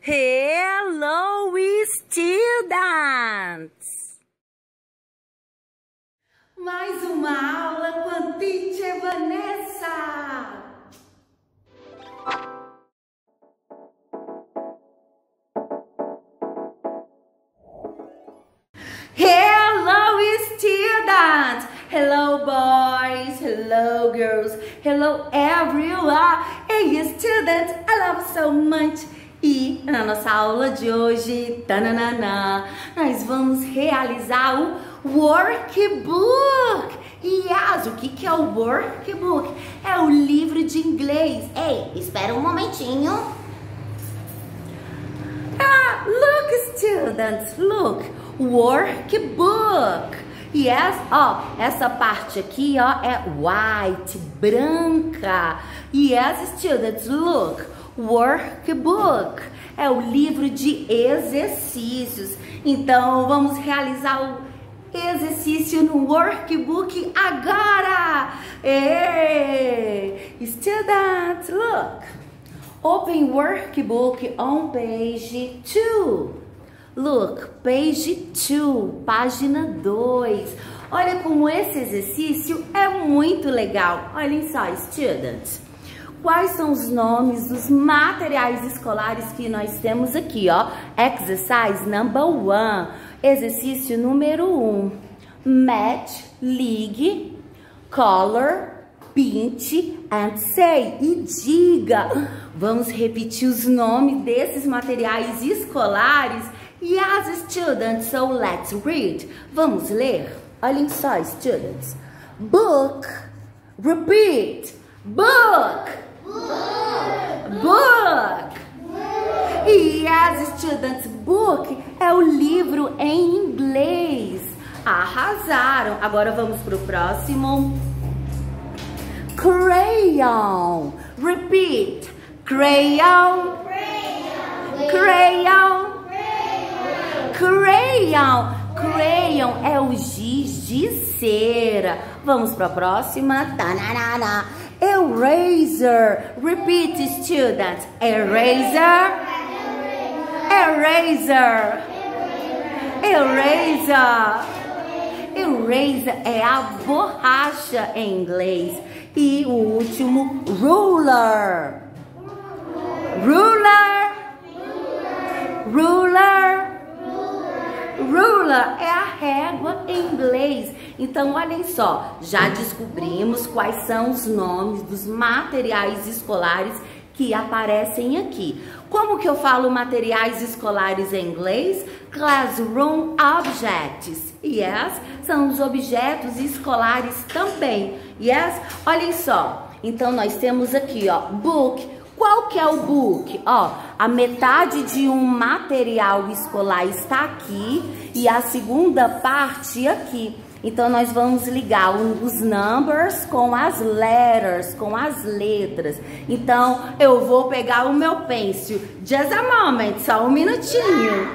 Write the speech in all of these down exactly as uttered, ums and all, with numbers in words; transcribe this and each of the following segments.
Hello, students! Mais uma aula com a Teacher Vanessa! Hello, students! Hello, boys! Hello, girls! Hello, everyone! Hey, students! I love you so much! E na nossa aula de hoje, tananana, nós vamos realizar o workbook. E yes, o que, que é o workbook? É o livro de inglês. Ei, espera um momentinho. Ah, look, students, look, workbook. Yes, ó, essa parte aqui, ó, é white, branca. Yes, students, look. Workbook é o livro de exercícios. Então vamos realizar o exercício no workbook agora. Hey, students, look. Open workbook on page two. Look, page two, página dois. Olha como esse exercício é muito legal. Olhem só, students. Quais são os nomes dos materiais escolares que nós temos aqui, ó? Exercise number one. Exercício número um. Match, ligue, color, pinte and say. E diga. Vamos repetir os nomes desses materiais escolares. Yes, students, so let's read. Vamos ler? Olhem só, students. Book. Repeat. Book. Book. Yes, students, book é o livro em inglês. Arrasaram. Agora vamos para o próximo. Crayon. Repeat. Crayon. Crayon. Crayon. Crayon é o giz de cera. Vamos para a próxima. Tanarana. Eraser. Repeat, students. Eraser. Eraser. Eraser. Eraser é a borracha em inglês. E o último, ruler. Ruler. Ruler. Ruler é a régua em inglês. Então, olhem só, já descobrimos quais são os nomes dos materiais escolares que aparecem aqui. Como que eu falo materiais escolares em inglês? Classroom objects. Yes, são os objetos escolares também. Yes, olhem só. Então, nós temos aqui, ó, book. Qual que é o book? Ó, a metade de um material escolar está aqui e a segunda parte aqui. Então, nós vamos ligar os numbers com as letters, com as letras. Então, eu vou pegar o meu pencil. Just a moment, só um minutinho.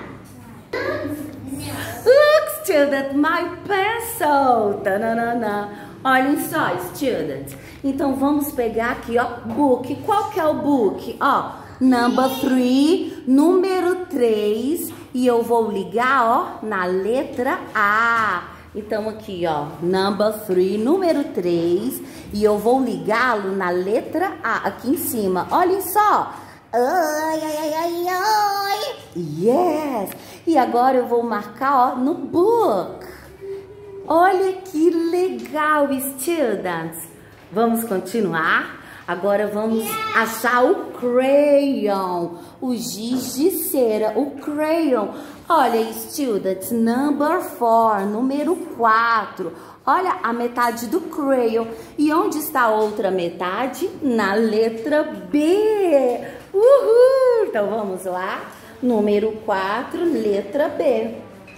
Look, student, my pencil. Tananana. Olhem só, students. Então, vamos pegar aqui, ó, book. Qual que é o book? Ó, number three, número três. E eu vou ligar, ó, na letra A. Então, aqui, ó, number three, número três. E eu vou ligá-lo na letra A, aqui em cima. Olhem só. Ai, ai, ai, ai, ai. Yes. E agora eu vou marcar, ó, no book. Olha que legal, students. Vamos continuar? Agora vamos achar o crayon, o giz de cera, o crayon. Olha, students, number four, número quatro. Olha a metade do crayon. E onde está a outra metade? Na letra B. Uhul! Então vamos lá. Número quatro, letra B.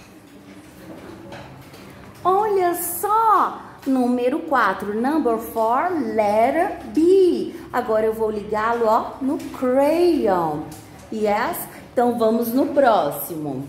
Olha só! Número quatro, number four, letter B. Agora eu vou ligá-lo, ó, no crayon. Yes? Então vamos no próximo.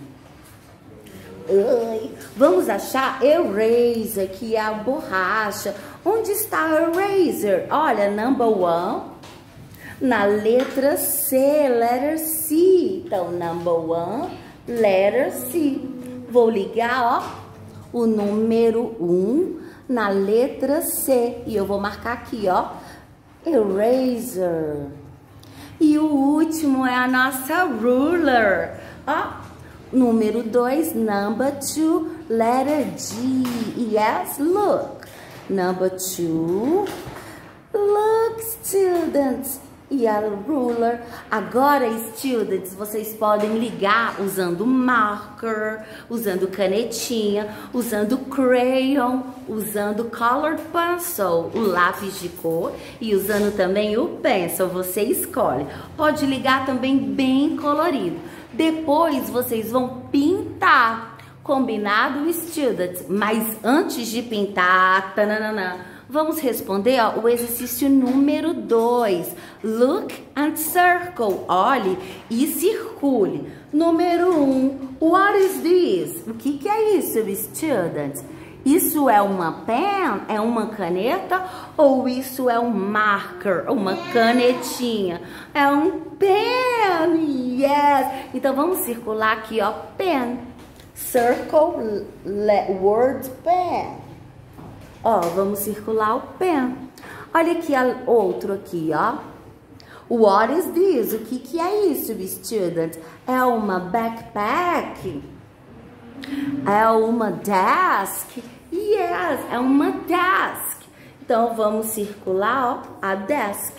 Ai, vamos achar eraser, que é a borracha. Onde está eraser? Olha, number one, na letra C, letter C. Então, number one, letter C. Vou ligar, ó, o número um na letra C. E eu vou marcar aqui, ó, eraser. E o último é a nossa ruler. Ó, número dois, number two, letter G. Yes, look. Number two. Look, students. E a ruler. Agora, students, vocês podem ligar usando marker, usando canetinha, usando crayon, usando colored pencil, o lápis de cor, e usando também o pencil. Você escolhe. Pode ligar também bem colorido. Depois, vocês vão pintar. Combinado, students? Mas antes de pintar, tananana, vamos responder, ó, o exercício número dois. Look and circle. Olhe e circule. Número um. What is this? O que que é isso, students? Isso é uma pen? É uma caneta? Ou isso é um marker? Uma canetinha? É um pen. Yes. Então, vamos circular aqui, ó, pen. Circle word pen. Ó, vamos circular o pen. Olha aqui outro aqui, ó. What is this? O que que é isso, student? É uma backpack? É uma desk? Yes, é uma desk. Então, vamos circular, ó, a desk.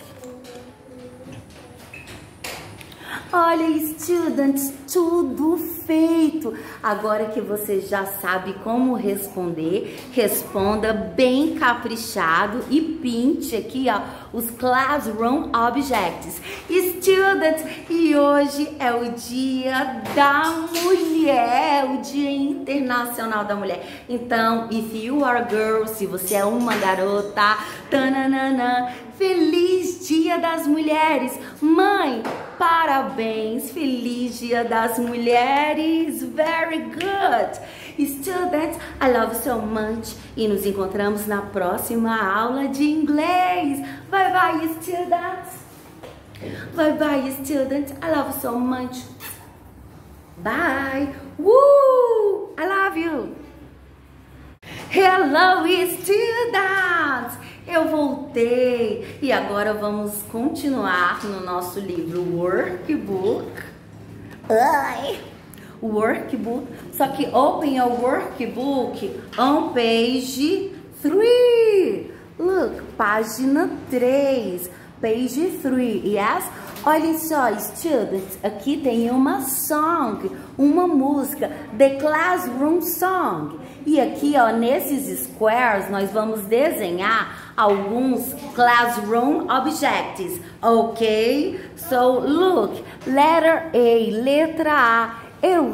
Olha, students, tudo feito. Agora que você já sabe como responder, responda bem caprichado e pinte aqui, ó, os Classroom Objects. Students, e hoje é o Dia da Mulher, o Dia Internacional da Mulher. Então, if you are a girl, se você é uma garota, tananana, feliz Dia das Mulheres. Mãe, parabéns, feliz Dia das Mulheres, very good. Students, I love you so much e nos encontramos na próxima aula de inglês. Bye bye, students. Bye bye, students. I love you so much. Bye. Woo! I love you. Hello, students. Eu voltei e agora vamos continuar no nosso livro Workbook. Ai. Workbook. Só que open your workbook on page three. Look, página três. Page three, yes? Olhem só, students, aqui tem uma song, uma música, The Classroom Song. E aqui, ó, nesses squares, nós vamos desenhar alguns classroom objects, ok? So, look, letter A, letra A.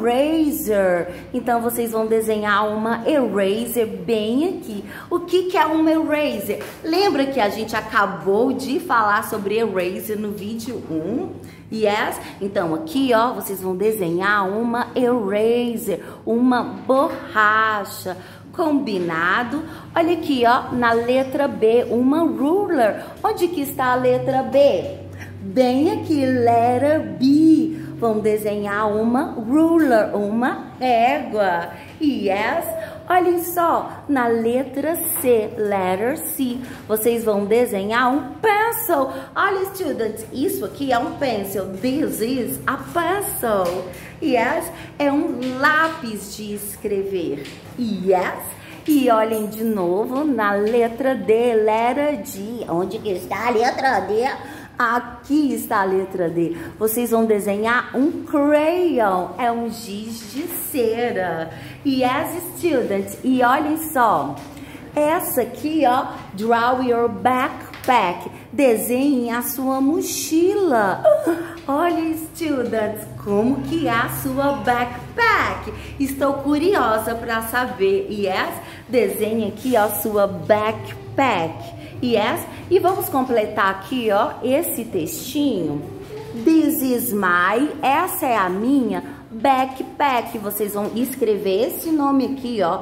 Eraser. Então, vocês vão desenhar uma eraser bem aqui. O que que é uma eraser? Lembra que a gente acabou de falar sobre eraser no vídeo um? Yes? Então, aqui, ó, vocês vão desenhar uma eraser, uma borracha. Combinado? Olha aqui, ó, na letra B, uma ruler. Onde que está a letra B? Bem aqui, letter B. Vamos desenhar uma ruler, uma régua. Yes? Olhem só, na letra C, letter C, vocês vão desenhar um pencil. Olha, students, isso aqui é um pencil. This is a pencil. Yes? É um lápis de escrever. Yes? E olhem de novo na letra D, letter D. Onde que está a letra D? Aqui está a letra D. Vocês vão desenhar um crayon. É um giz de cera. Yes, students. E olhem só. Essa aqui, ó. Draw your backpack. Desenhe a sua mochila. Olha, students, como que é a sua backpack? Estou curiosa para saber. Yes? Desenhe aqui, ó, sua backpack. Yes? E vamos completar aqui, ó, esse textinho. This is my, essa é a minha backpack. Vocês vão escrever esse nome aqui, ó,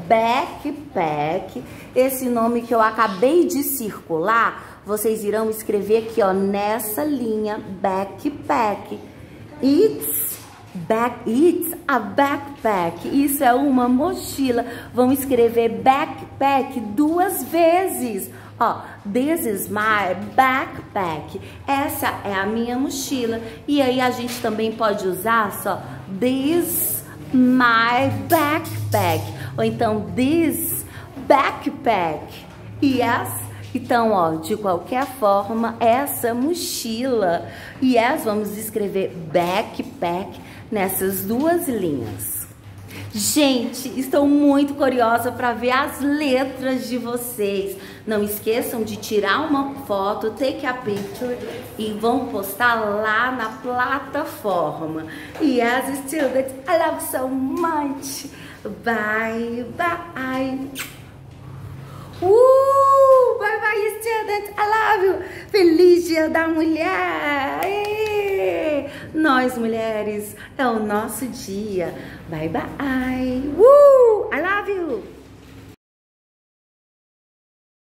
backpack. Esse nome que eu acabei de circular, vocês irão escrever aqui, ó, nessa linha, backpack. It's back, it's a backpack. Isso é uma mochila. Vamos escrever backpack duas vezes. Ó, this is my backpack. Essa é a minha mochila. E aí a gente também pode usar só this my backpack. Ou então this backpack. Yes. Então, ó, de qualquer forma, essa mochila. Yes, vamos escrever backpack nessas duas linhas. Gente, estou muito curiosa para ver as letras de vocês. Não esqueçam de tirar uma foto, take a picture e vão postar lá na plataforma. Yes, students, I love so much. Bye, bye. Uh, bye bye, students, I love you. Feliz Dia da Mulher. Êêê. Nós, mulheres, é o nosso dia. Bye bye. Uh, I love you.